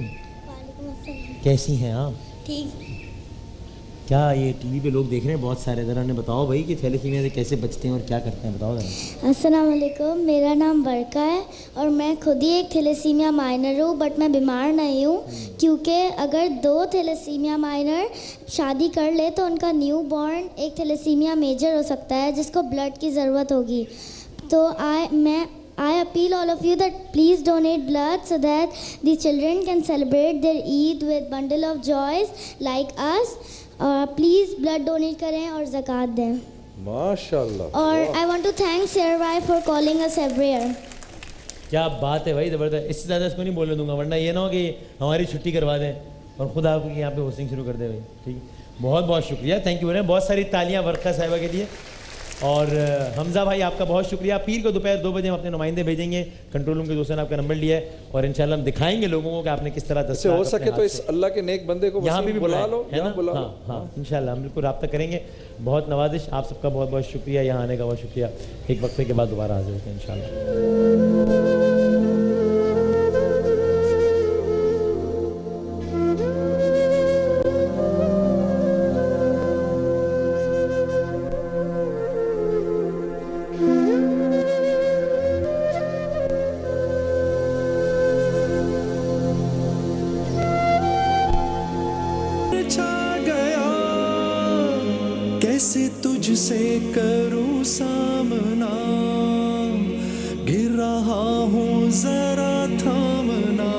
कैसी हैं आप? ठीक। क्या ये टीवी पे लोग देख रहे हैं बहुत सारे, ज़रा उन्हें बताओ भाई कि थैलेसीमिया से कैसे बचते हैं और क्या करते हैं, बताओ ज़रा। अस्सलाम वालेकुम, मेरा नाम वर्का है और मैं खुद ही एक थैलेसीमिया माइनर हूँ, बट मैं बीमार नहीं हूँ, क्योंकि अगर दो थैलेसीमिया माइनर शादी कर ले तो उनका न्यू बॉर्न एक थैलेसीमिया मेजर हो सकता है जिसको ब्लड की ज़रूरत होगी। तो आई मैं I appeal all of you that please donate blood so that the children can celebrate their Eid with bundle of joys like us. Uh, please blood donate करें और ज़कात दें। माशाल्लाह। और I want to thank Sirwai for calling us every year. क्या बात है भाई, ज़बरदस्त। इससे ज़्यादा इसको नहीं बोलने दूंगा, वरना ये ना हो कि हमारी छुट्टी करवा दें और खुद आपको यहाँ पे होस्टिंग शुरू कर दे भाई। ठीक है, बहुत बहुत शुक्रिया, थैंक यू। बहुत सारी तालियाँ वर्का साहिबा के लिए। और हमजा भाई आपका बहुत शुक्रिया। पीर को दोपहर दो बजे हम अपने नुमाइंदे भेजेंगे, कंट्रोल रूम के दोस्तों ने आपका नंबर लिया है और इंशाल्लाह हम दिखाएंगे लोगों को कि आपने किस तरह दस हो सके तो इस अल्लाह के नेक बंदे को यहाँ भी, भी बुला लो, है ना? बुला हाँ लो। हाँ इंशाल्लाह हम बिल्कुल रब्ता करेंगे। बहुत नवाजिश, आप सबका बहुत बहुत शुक्रिया, यहाँ आने का बहुत शुक्रिया। एक वक्फे के बाद दोबारा हाजिर होते हैं इंशाल्लाह। कैसे तुझसे करूं सामना, गिर रहा हूँ जरा थामना,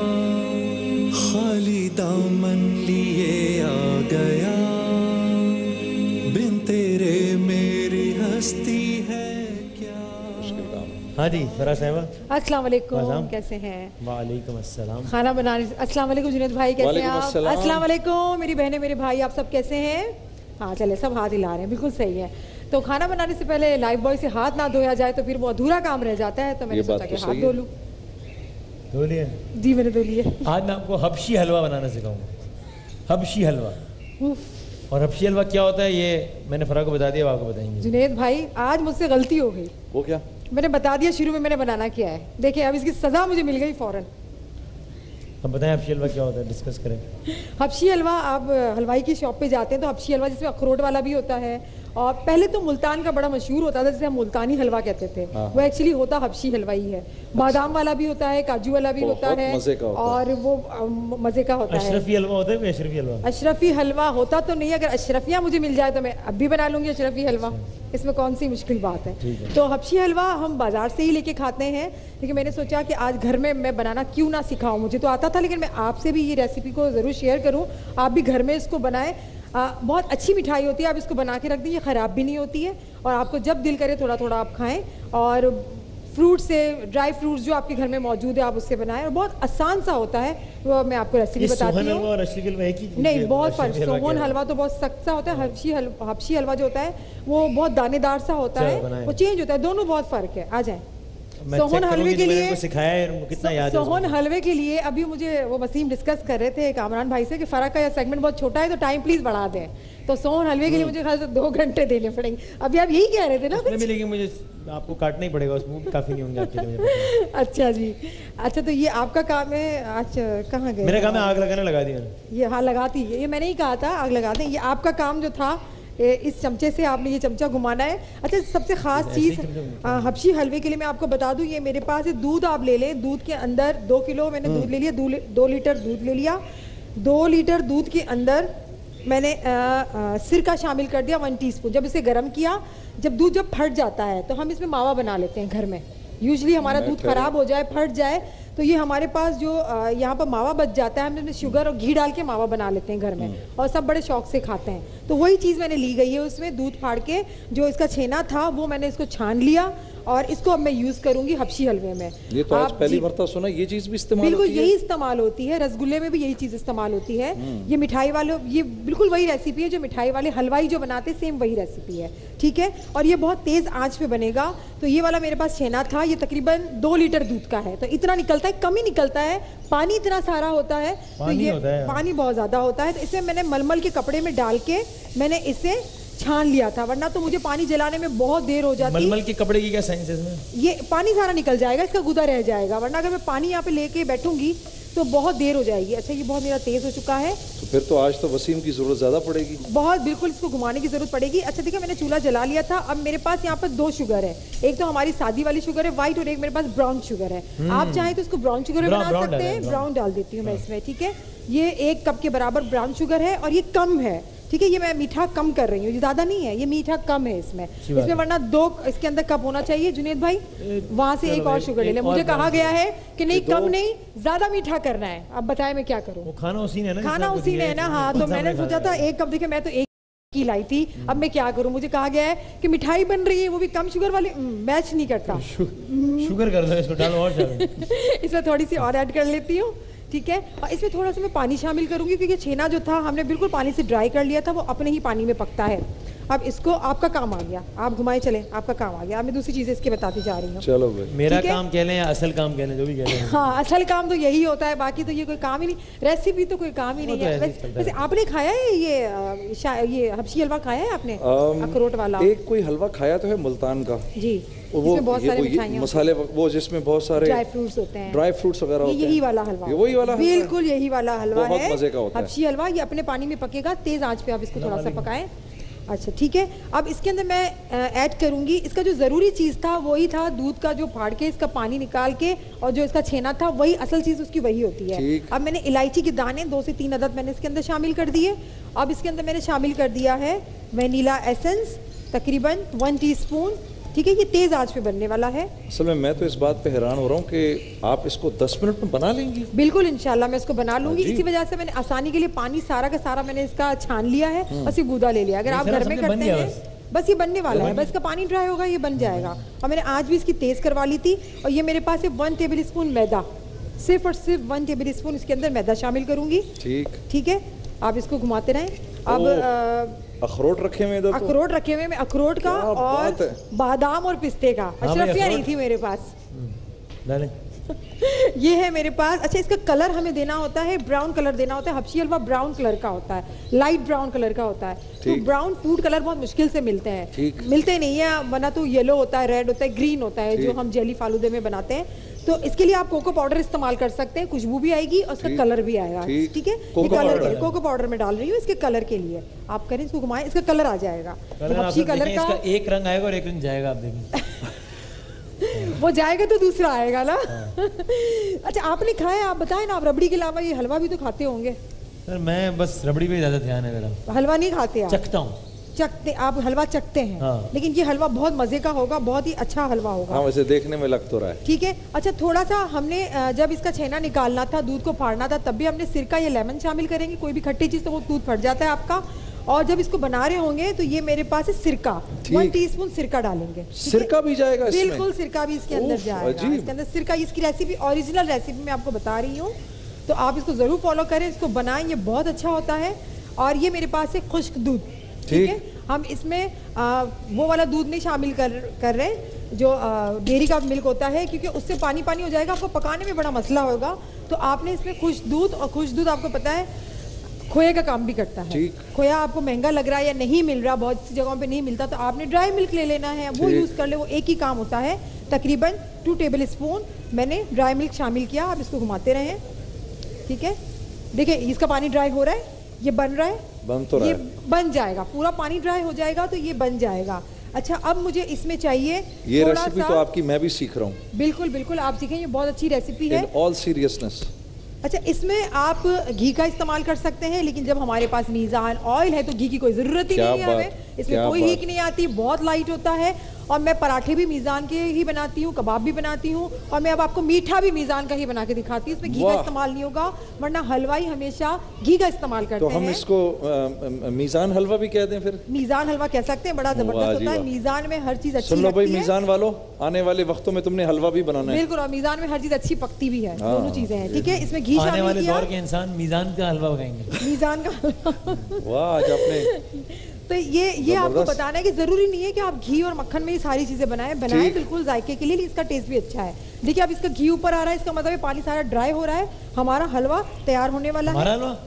खाली दामन लिए आ गया, बिन तेरे में हाँ जी फरा साहिबा। अस्सलाम वालेकुम, कैसे हैं? वालेकुम अस्सलाम। खाना बनाने अस्सलाम वालेकुम जुनैद भाई, कैसे हैं आप? अस्सलाम। अस्सलाम वालेकुम मेरी बहनें मेरे भाई, आप सब कैसे हैं? हाँ चले, सब हाथ हिला रहे हैं, बिल्कुल सही है। तो खाना बनाने से पहले लाइफ बॉय से हाथ ना धोया जाए तो फिर वो अधूरा काम रह जाता है, तो मैंने सोचा कि हाथ धो लूँ। धो लिए? जी मैंने धो लिए। आज मैं आपको हबशी हलवा बनाना सिखाऊंगा। हबशी हलवा। और हबशी हलवा क्या होता है ये मैंने फरा को बता दिया, आपको बताएंगे। जुनैद भाई आज मुझसे गलती हो गई। वो क्या? मैंने बता दिया शुरू में मैंने बनाना क्या है, देखिए अब इसकी सजा मुझे मिल गई फौरन। अब बताएं हबशी हलवा क्या होता है, डिस्कस करें। हबशी हलवा, आप हलवाई की शॉप पे जाते हैं तो हबशी हलवा जिसमें अखरोट वाला भी होता है, और पहले तो मुल्तान का बड़ा मशहूर होता था जिसे हम मुल्तानी हलवा कहते थे, वो एक्चुअली होता हबशी हलवा ही है। बादाम वाला भी होता है, काजू वाला भी होता है, और वो मजे का होता है। अशरफी हलवा होता है कोई? अशरफी हलवा अशरफी हलवा होता तो नहीं, अगर अशरफिया मुझे मिल जाए तो मैं अब भी बना लूंगी अशरफी हलवा, इसमें कौन सी मुश्किल बात है। तो हबशी हलवा हम बाजार से ही लेके खाते हैं, लेकिन मैंने सोचा कि आज घर में मैं बनाना क्यों ना सिखाऊं। मुझे तो आता था लेकिन मैं आपसे भी ये रेसिपी को ज़रूर शेयर करूं, आप भी घर में इसको बनाएं। आ, बहुत अच्छी मिठाई होती है, आप इसको बना के रख दीजिए, ख़राब भी नहीं होती है, और आपको जब दिल करे थोड़ा थोड़ा आप खाएं। और फ्रूट से, ड्राई फ्रूट्स जो आपके घर में मौजूद है आप उससे बनाएं, और बहुत आसान सा होता है, वो मैं आपको रेसिपी बताती हूँ। और अशरफी हलवा एक ही नहीं, बहुत फर्क। सोहन हलवा तो बहुत सख्त सा होता है, हबशी हलवा हबशी हलवा जो होता है वो बहुत दानेदार सा होता है, वो चेंज होता है, दोनों बहुत फ़र्क है। आ जाए सोहन हलवे के लिए सिखाया कितना याद है। सोहन हलवे के लिए अभी मुझे वो वसीम डिस्कस कर रहे थे कामरान भाई से कि फरा का यह सेगमेंट बहुत छोटा है तो टाइम प्लीज बढ़ा दें, तो सोहन हलवे के लिए मुझे खास दो घंटे देने पड़ेंगे। अभी आप यही कह रहे थे ना? उसमें भी लेकिन मुझे आपको काटना ही पड़ेगा, उसमें भी काफी नहीं होंगे आपके लिए। अच्छा जी, अच्छा तो ये आपका काम है। आज कहाँ गए? मेरा काम है आग लगाने, लगा दिया ये। हाँ लगाती है, ये मैंने ही कहा था आग लगा दें। ये आपका काम जो था, इस चमचे से आपने ये चमचा घुमाना है। अच्छा सबसे ख़ास चीज़ हबशी हलवे के लिए मैं आपको बता दूं, ये मेरे पास है दूध, आप ले लें। दूध के अंदर दो किलो मैंने दूध ले लिया, दो, दो लीटर दूध ले लिया। दो लीटर दूध के अंदर मैंने आ, आ, सिरका शामिल कर दिया वन टीस्पून। जब इसे गर्म किया, जब दूध जब फट जाता है तो हम इसमें मावा बना लेते हैं घर में। यूजली हमारा दूध ख़राब हो जाए, फट जाए, तो ये हमारे पास जो यहाँ पर मावा बच जाता है, हम इसमें शुगर और घी डाल के मावा बना लेते हैं घर में, और सब बड़े शौक से खाते हैं। तो वही चीज़ मैंने ली गई है, उसमें दूध फाड़ के जो इसका छेना था वो मैंने इसको छान लिया, और इसको अब मैं यूज़ करूंगी हबशी हलवे में। ये तो आज पहली बार सुना, ये चीज़ भी इस्तेमाल बिल्कुल होती है? यही इस्तेमाल होती है, रसगुल्ले में भी यही चीज़ इस्तेमाल होती है। ये मिठाई वाले, ये बिल्कुल वही रेसिपी है जो मिठाई वाले हलवाई जो बनाते हैं, सेम वही रेसिपी है, ठीक है। और ये बहुत तेज़ आंच पे बनेगा। तो ये वाला मेरे पास छेना था, ये तकरीबन दो लीटर दूध का है, तो इतना निकलता है, कम ही निकलता है, पानी इतना सारा होता है, तो ये पानी बहुत ज़्यादा होता है। तो इसमें मैंने मलमल के कपड़े में डाल के मैंने इसे छान लिया था, वरना तो मुझे पानी जलाने में बहुत देर हो जाती। मलमल के कपड़े की क्या साइंस है इसमें? ये पानी सारा निकल जाएगा, इसका गुदा रह जाएगा, वरना अगर मैं पानी यहाँ पे लेके बैठूंगी तो बहुत देर हो जाएगी। अच्छा ये बहुत मेरा तेज़ हो चुका है, तो फिर तो आज तो वसीम की ज़रूरत ज़्यादा पड़ेगी। बहुत, बिल्कुल इसको घुमाने की ज़रूरत पड़ेगी। अच्छा देखिए मैंने चूल्हा जला लिया था। अब मेरे पास यहाँ पर दो शुगर है, एक तो हमारी सादी वाली शुगर है व्हाइट, और एक मेरे पास ब्राउन शुगर है। आप चाहें तो इसको ब्राउन शुगर में बना सकते हैं, ब्राउन डाल देती हूँ मैं इसमें, ठीक है। ये एक कप के बराबर ब्राउन शुगर है, और ये कम है, ठीक है। ये मैं मीठा कम कर रही हूँ, ये ज़्यादा नहीं है, ये मीठा कम है इसमें इसमें वरना दो इसके अंदर कप होना चाहिए। जुनेद भाई वहाँ से एक और शुगर ले ले, मुझे कहा गया है कि नहीं कम नहीं, ज़्यादा मीठा करना है। अब बताए मैं क्या करूँ? खाना उसी ने है ना, खाना उसी ने है ना। हाँ तो मैंने सोचा था एक कप, देखिए मैं तो एक की लाई थी, अब मैं क्या करूँ? मुझे कहा गया है कि मिठाई बन रही है वो भी कम शुगर वाली, मैच नहीं करता। शुगर कर दो इसको, डालो और इसमें थोड़ी सी और ऐड कर लेती हूँ, ठीक है। और इसमें थोड़ा सा मैं पानी शामिल करूंगी, क्योंकि छेना जो था हमने बिल्कुल पानी से ड्राई कर लिया था, वो अपने ही पानी में पकता है। अब इसको, आपका काम आ गया, आप घुमाए चले, आपका काम आ गया। अब मैं दूसरी चीज़ें इसकी बताती जा रही हूँ। चलो भाई, मेरा काम कह लें या असल काम कह लें, जो भी कह लें। हाँ असल काम तो यही होता है, बाकी तो ये कोई काम ही नहीं, रेसिपी तो कोई काम ही नहीं है। वैसे आपने खाया है ये ये हबशी हलवा खाया है आपने? अखरोट वाला एक कोई हलवा खाया तो है मुल्तान का जी, वो बहुत सारे मिठाइयाँ, मसाले, वो जिसमें बहुत सारे ड्राई फ्रूट्स होते हैं, ड्राई फ्रूट्स वगैरह होते हैं। यही वाला हलवा, वही वाला, बिल्कुल यही वाला हलवा है, मजे का होता है हबशी हलवा। ये अपने पानी में पकेगा, तेज आंच पे आप इसको थोड़ा सा पकाएं। अच्छा ठीक है, अब इसके अंदर मैं ऐड करूंगी, इसका जो ज़रूरी चीज़ था वही था दूध का जो फाड़ के इसका पानी निकाल के, और जो इसका छेना था वही असल चीज़ उसकी वही होती है। अब मैंने इलायची के दाने दो से तीन अदद मैंने इसके अंदर शामिल कर दिए। अब इसके अंदर मैंने शामिल कर दिया है वनीला एसेंस, तकरीबन वन टीस्पून, ठीक है। ये तेज आंच पे बनने वाला है। असल में मैं तो इस बात पे हैरान हो रहा हूँ कि आप इसको दस मिनट में बना लेंगी। बिल्कुल इंशाल्लाह मैं इसको बना लूंगी। इसी वजह से मैंने आसानी के लिए पानी सारा का सारा मैंने इसका छान लिया है और सिर्फ गूदा ले लिया। अगर आप घर में करते हैं बस ये बनने वाला है, बस इसका पानी ड्राई होगा, ये बन जाएगा। और मैंने आज भी इसकी तेज़ करवा ली थी। और ये मेरे पास है वन टेबल स्पून मैदा, सिर्फ और सिर्फ वन टेबल स्पून इसके अंदर मैदा शामिल करूंगी। ठीक ठीक है, आप इसको घुमाते रहें। अब अखरोट रखे हुए, अखरोट रखे हुए मैं अखरोट का और बादाम और पिस्ते का, अशरफिया नहीं थी मेरे पास। ये है मेरे पास। अच्छा, इसका कलर हमें देना होता है, ब्राउन कलर देना होता है। हबशी हलवा ब्राउन कलर का होता है, लाइट ब्राउन कलर का होता है। तो ब्राउन फूड कलर बहुत मुश्किल से मिलते हैं, मिलते नहीं है, वरना तो येलो होता है, रेड होता है, ग्रीन होता है, जो हम जेली फालूदे में बनाते हैं। तो इसके लिए आप कोको पाउडर इस्तेमाल कर सकते हैं, खुशबू भी आएगी और उसका कलर भी आएगा। ठीक है, ये कलर के लिए कोको पाउडर में डाल रही हूँ, इसके कलर के लिए। आप करें, इसको घुमाएं, इसका कलर आ जाएगा। हबशी कलर का एक रंग आएगा और एक रंग जाएगा, आप देखें। वो जाएगा तो दूसरा आएगा ना। अच्छा, आपने खाया, आप बताएं ना, आप रबड़ी के अलावा ये हलवा भी तो खाते होंगे। सर मैं बस रबड़ी पे ज्यादा ध्यान है मेरा, हलवा नहीं खाते आप? चखता हूँ। चखते आप हलवा चखते हैं? हाँ। लेकिन ये हलवा बहुत मजे का होगा, बहुत ही अच्छा हलवा होगा। हाँ, वैसे देखने में लग तो रहा है। ठीक है। अच्छा, थोड़ा सा हमने जब इसका छेना निकालना था, दूध को फाड़ना था, तब भी हमने सिरका या लेमन शामिल करेंगे। कोई भी खट्टी चीज तो वो दूध फट जाता है आपका। और जब इसको बना रहे होंगे तो ये मेरे पास है सिरका, वन टीस्पून सिरका डालेंगे। सिरका भी जाएगा इसमें? बिल्कुल, सिरका भी इसके अंदर जाएगा। इसके अंदर सिरका, इसकी रेसिपी ओरिजिनल रेसिपी मैं आपको बता रही हूँ, तो आप इसको जरूर फॉलो करें, इसको बनाएं, ये बहुत अच्छा होता है। और ये मेरे पास है खुश्क दूध। ठीक है, हम इसमें आ, वो वाला दूध नहीं शामिल कर कर रहे जो डेयरी का मिल्क होता है, क्योंकि उससे पानी पानी हो जाएगा, आपको पकाने में बड़ा मसला होगा। तो आपने इसमें खुश दूध, और खुश दूध आपको पता है खोए का काम भी करता है। खोया आपको महंगा लग रहा है या नहीं मिल रहा, बहुत सी जगहों पे नहीं मिलता, तो आपने ड्राई मिल्क ले लेना है, वो यूज़ कर ले, वो एक ही काम होता है। तकरीबन टू टेबल स्पून मैंने ड्राई मिल्क शामिल किया। आप इसको घुमाते रहें। ठीक है, देखिए इसका पानी ड्राई हो रहा है, ये बन रहा है, बन तो रहा ये है। बन जाएगा, पूरा पानी ड्राई हो जाएगा तो ये बन जाएगा। अच्छा, अब मुझे इसमें चाहिए ये रेसिपी तो आपकी मैं भी सीख रहा हूँ। बिल्कुल बिल्कुल, आप सीखें, ये बहुत अच्छी रेसिपी है। All seriousness. अच्छा, इसमें आप घी का इस्तेमाल कर सकते हैं, लेकिन जब हमारे पास मीज़ान ऑयल है तो घी की कोई ज़रूरत ही नहीं है हमें। इसमें कोई हीक नहीं आती, बहुत लाइट होता है। और मैं पराठे भी मीज़ान के ही बनाती हूँ, कबाब भी बनाती हूँ, और मैं अब आपको मीठा भी मीज़ान का ही बना के दिखाती हूँ। इसमें घी का इस्तेमाल नहीं होगा, वरना हलवाई हमेशा घी का इस्तेमाल करते हैं। तो हम इसको मीज़ान हलवा भी कहते हैं फिर? मीज़ान हलवा कह सकते हैं, बड़ा जबरदस्त होता है। मीज़ान में हर चीज़ अच्छी सुन लो भाई, लगती है। मीज़ान वालों, आने वाले वक्तों में तुमने हलवा भी बनाना है। बिल्कुल, और मीज़ान में हर चीज़ अच्छी पकती भी है, दोनों चीज़ें हैं। ठीक है, इसमें घी आने वाले दौर के इंसान मीज़ान का हलवा बनाएंगे। मीज़ान का हलवा। वाह, आज आपने तो ये ये आपको बताना है कि जरूरी नहीं है कि आप घी और मक्खन में ये सारी चीजें बनाएं, बनाएं बिल्कुल जायके के लिए, इसका टेस्ट भी अच्छा है। देखिए, अब इसका घी ऊपर आ रहा है, इसका मतलब पानी सारा ड्राई हो रहा है, हमारा हलवा तैयार होने वाला है। हलवा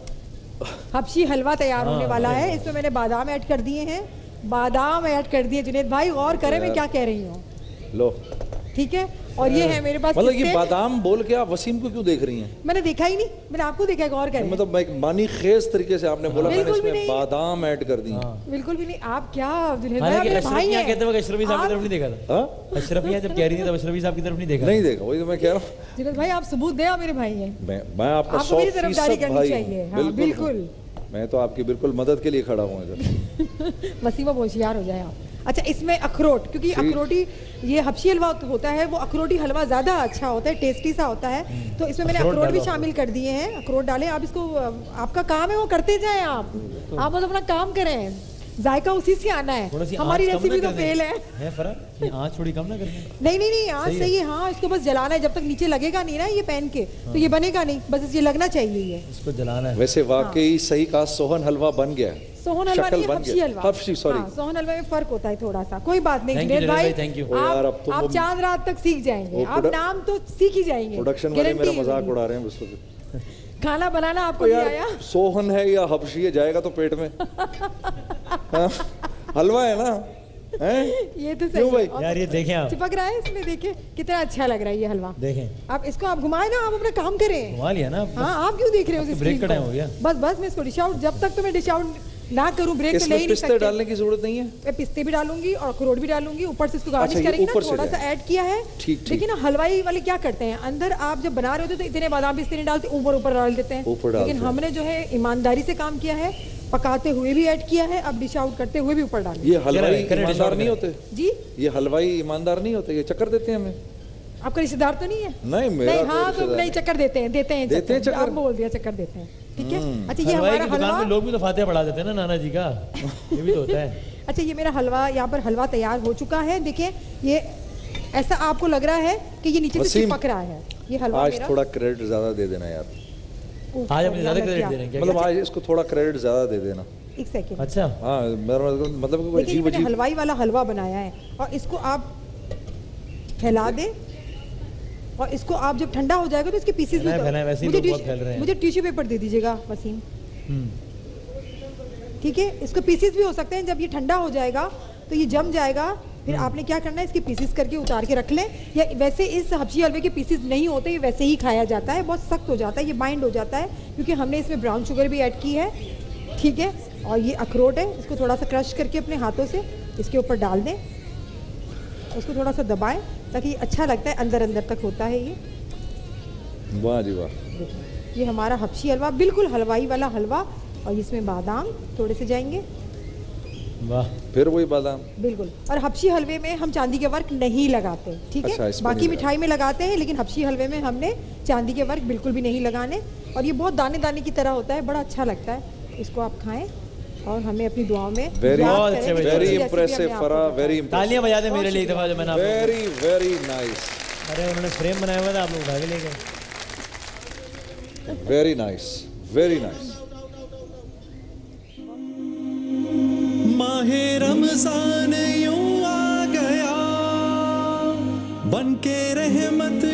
हबशी हलवा तैयार होने वाला है। इसमें मैंने बादाम ऐड कर दिए हैं, बादाम ऐड कर दिए। जुनेद भाई गौर करें मैं क्या कह रही हूँ। लो, ठीक है, और ये है मेरे पास, मतलब ये बादाम बोल के आप वसीम को क्यों देख रही हैं? मैंने देखा ही नहीं, मैंने आपको देखा, गौर करें। मतलब एक बानी खेज तरीके से आपने बोला, मैंने इसमें बादाम ऐड कर दी। बिल्कुल भी नहीं। आप क्या जुनेद भाई, मेरे भाई हैं। कहते हैं अशरफी साहब की तरफ नहीं देखा था। अशरफिया जब कह रही थी तब अशरफी साहब की तरफ नहीं देखा नहीं देखा, वही तो मैं कह रहा हूँ। जुनेद भाई, आप सबूत दें, आप मेरे भाई हैं। मैं मैं आपका सौ फीसद भाई हूँ। बिल्कुल, मैं तो आपकी बिल्कुल मदद के लिए खड़ा हूँ इधर। वसीम, अब होशियार हो जाए आप। अच्छा, इसमें अखरोट, क्योंकि अखरोटी ये हबशी हलवा होता है, वो अखरोटी हलवा ज़्यादा अच्छा होता है, टेस्टी सा होता है। तो इसमें मैंने अखरोट भी शामिल कर दिए हैं। अखरोट डालें आप, इसको आपका काम है वो करते जाएं आप आप बस अपना काम करें, जायका उसी से आना है। हमारी रेसिपी तो फेल है, है फर्क, आँच थोड़ी कम ना करनी। नहीं नहीं नहीं, आँच सही है। हाँ, इसको बस जलाना है, जब तक नीचे लगेगा नहीं ना ये पैन के, तो ये बनेगा नहीं, बस ये लगना चाहिए, ये इसको जलाना है। वैसे वाकई सही कहा, सोहन हलवा बन गया। सोहन हलवा नहीं, हबशी हलवा। हबशी, सॉरी, सोहन हलवा में फर्क होता है थोड़ा सा, कोई बात नहीं। जुनेद भाई, आप आप चांद रात तक सीख जाएंगे, आप नाम तो सीख ही जाएंगे। प्रोडक्शन वाले मेरा मजाक उड़ा रहे हैं बस। खाना बनाना आपको नहीं आया? सोहन है या हबशी है, जाएगा तो पेट में। हलवा है ना, हैं? ये तो सही भाई यार, ये देखें आप, चिपक रहा है इसमें, देखें कितना अच्छा लग रहा है ये हलवा। देखें आप इसको, आप घुमाए ना, आप अपना काम करें। घुमा लिया ना। हाँ, आप क्यों देख रहे हो उस ब्रेक का टाइम हो गया। बस बस मैं इसको डिश आउट, जब तक तो मैं डिश आउट ना करूं, ब्रेक तो ले ही नहीं सकते। पिस्ते डालने की जरूरत नहीं है? मैं पिस्ते भी डालूंगी और अखरोट भी डालूंगी, ऊपर से इसको गार्निश करेंगे ना, थोड़ा सा ऐड किया है। लेकिन हलवाई वाले क्या करते हैं, अंदर आप जब बना रहे होते तो इतने बादाम पिस्ते नहीं डालते, ऊपर ऊपर डाल देते हैं। लेकिन हमने जो है ईमानदारी से काम किया है, पकाते हुए भी ऐड किया है, अब डिश आउट करते हुए भी ऊपर डाल। ये हलवाई ईमानदार नहीं होते जी? ये हलवाई ईमानदार नहीं होते, ये चक्कर देते हैं हमें। आपका रिश्तेदार तो नहीं है? नहीं, मेरा नहीं, हाँ, तो नहीं, चक्कर देते हैं, देते हैं, देते हैं चक्कर। आप बोल दिया, चक्कर देते हैं। ठीक है। अच्छा, ये हलवाई हमारा की दुकान हलवा, में लोग भी तो फातिहा पढ़ा देते हैं ना नाना जी का, ये भी तो होता है। अच्छा ये मेरा हलवा यहाँ पर हलवा तैयार हो चुका है। देखिए ये ऐसा आपको लग रहा है कि ये नीचे से चिपक रहा है ये हलवा। आज मेरा थोड़ा क्रेडिट ज्यादा दे देना यार, आज अपने ज्यादा क्रेडिट दे रहे हैं, मतलब आज इसको थोड़ा क्रेडिट ज्यादा दे देना। एक सेकंड। अच्छा हाँ मतलब अजीब अजीब हलवाई वाला हलवा बनाया है और इसको आप फैला दें और इसको आप जब ठंडा हो जाएगा तो इसके पीसेस भी मुझे टिश्यू मुझे टिश्यू पेपर दे दीजिएगा वसीम, ठीक है। इसको पीसेस भी हो सकते हैं, जब ये ठंडा हो जाएगा तो ये जम जाएगा, फिर आपने क्या करना है इसके पीसेस करके उतार के रख लें। या वैसे इस हबशी हलवे के पीसेस नहीं होते, ये वैसे ही खाया जाता है, बहुत सख्त हो जाता है, ये बाइंड हो जाता है क्योंकि हमने इसमें ब्राउन शुगर भी ऐड की है, ठीक है। और ये अखरोट है, इसको थोड़ा सा क्रश करके अपने हाथों से इसके ऊपर डाल दें, उसको थोड़ा सा दबाएं ताकि अच्छा लगता है, अंदर अंदर तक होता है ये। वाह जी वाह। ये हमारा हबशी हलवा बिल्कुल हलवाई वाला हलवा, और इसमें बादाम थोड़े से जाएंगे। वाह, फिर वही बादाम बिल्कुल। और हबशी हलवे में हम चांदी के वर्क नहीं लगाते, ठीक है। अच्छा, बाकी मिठाई में लगाते हैं, लेकिन हबशी हलवे में हमने चांदी के वर्क बिल्कुल भी नहीं लगाने। और ये बहुत दाने दाने की तरह होता है, बड़ा अच्छा लगता है, इसको आप खाएं और हमें अपनी दुआओं में very very very impressive Farah, very तालियां बजा दें मेरे लिए एक दफा जो मैंने वेरी वेरी नाइस। अरे उन्होंने फ्रेम बनाया हुआ था, आप लोग उठा के ले गए। Very nice, very nice. माहे रमजान यूं आ गया, बन के रहमत